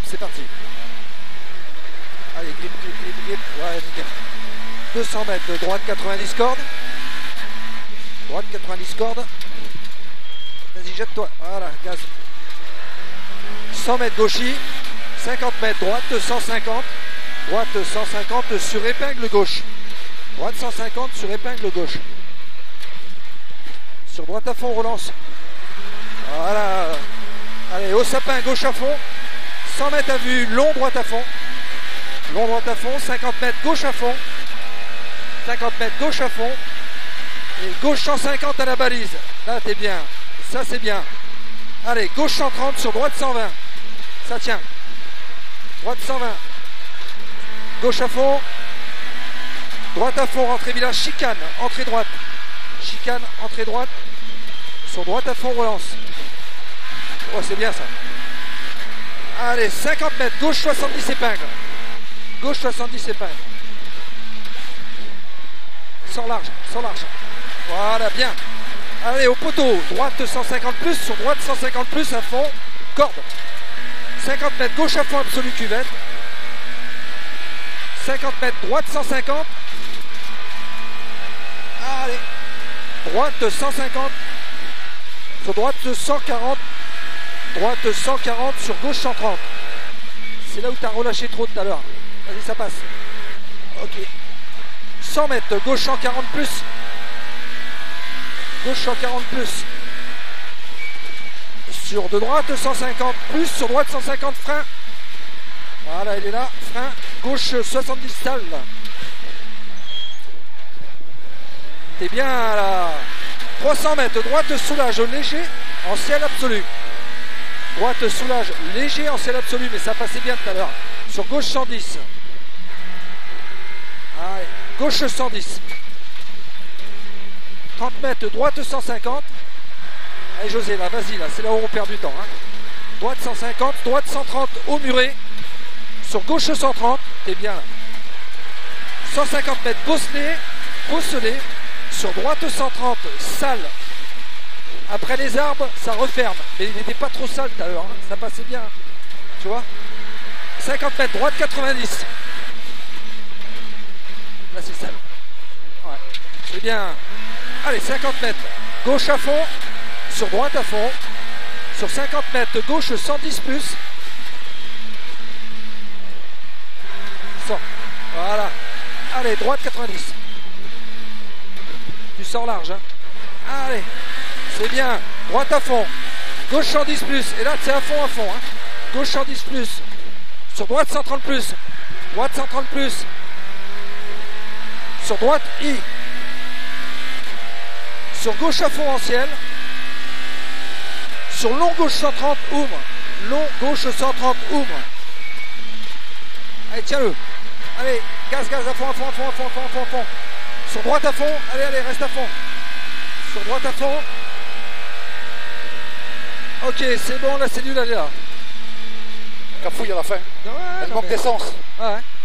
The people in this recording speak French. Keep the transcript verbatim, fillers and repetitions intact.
c'est parti. Allez, grip, grip, grip, grip. Ouais, nickel. deux cents mètres de droite, quatre-vingt-dix cordes. Droite, quatre-vingt-dix cordes. Vas-y, jette-toi. Voilà, gaz. cent mètres gauchis. cinquante mètres droite, cent cinquante. Droite, cent cinquante sur épingle gauche. Droite, cent cinquante sur épingle gauche. Sur droite à fond, on relance. Voilà. Allez, au sapin, gauche à fond. cent mètres à vue, long, droite à fond. Long, droite à fond. cinquante mètres, gauche à fond. cinquante mètres, gauche à fond. Et gauche cent cinquante à la balise. Là, t'es bien. Ça, c'est bien. Allez, gauche cent trente sur droite cent vingt. Ça tient. Droite cent vingt. Gauche à fond. Droite à fond, rentrée village, chicane. Entrée droite. Chicane, entrée droite. Sur droite à fond, relance. Oh, c'est bien ça. Allez, cinquante mètres, gauche soixante-dix épingles. Gauche soixante-dix épingles. Sans large, sans large. Voilà, bien. Allez, au poteau, droite cent cinquante plus, sur droite cent cinquante plus à fond, corde. cinquante mètres, gauche à fond, absolu cuvette. cinquante mètres, droite cent cinquante. Allez, droite cent cinquante. Sur droite cent quarante. Droite cent quarante, sur gauche cent trente. C'est là où tu as relâché trop tout à l'heure. Vas-y, ça passe. Ok. cent mètres, gauche cent quarante plus. Gauche cent quarante plus. Sur de droite cent cinquante plus, sur droite cent cinquante frein. Voilà, il est là, frein. Gauche soixante-dix stal. T'es bien là. trois cents mètres, droite soulage léger en ciel absolu. Droite soulage léger en ciel absolu, mais ça passait bien tout à l'heure. Sur gauche cent dix. Allez, gauche cent dix. trente mètres, droite cent cinquante. Allez José, là, vas-y, là, c'est là où on perd du temps. Hein. Droite cent cinquante, droite cent trente au muret. Sur gauche cent trente, t'es bien là. cent cinquante mètres, bosselé, bosselé. Sur droite cent trente, sale. Après les arbres, ça referme. Mais il n'était pas trop sale tout à l'heure. Hein. Ça passait bien. Tu vois, cinquante mètres, droite quatre-vingt-dix. Là, c'est sale. Ouais. C'est bien. Allez, cinquante mètres. Gauche à fond. Sur droite à fond. Sur cinquante mètres, gauche cent dix plus. cent. Voilà. Allez, droite quatre-vingt-dix. Tu sors large. Hein. Allez. C'est bien. Droite à fond. Gauche cent dix plus. Et là, c'est à fond, à fond. Hein. Gauche cent dix plus. Sur droite cent trente plus. Droite cent trente plus. Sur droite, I. Sur gauche à fond en ciel. Sur long gauche cent trente, ouvre. Long gauche cent trente, ouvre. Allez, tiens-le. Allez, gaz, gaz, à fond, à fond, à fond, à fond, à fond, à fond, à fond. Sur droite à fond. Allez, allez, reste à fond. Sur droite à fond. Ok, c'est bon, la cellule, elle est là. Cafouille à la fin. Ouais, elle non, manque mais... d'essence. Ouais.